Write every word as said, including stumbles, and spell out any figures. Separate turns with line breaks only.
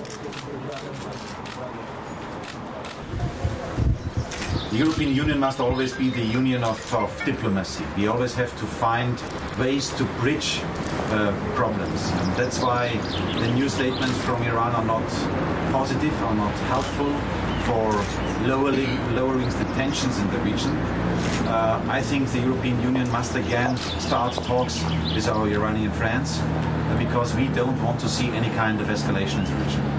The European Union must always be the union of, of diplomacy. We always have to find ways to bridge uh, problems. And that's why the new statements from Iran are not positive, are not helpful for lowering, lowering the tensions in the region. Uh, I think the European Union must again start talks with our Iranian friends, because we don't want to see any kind of escalation in the region.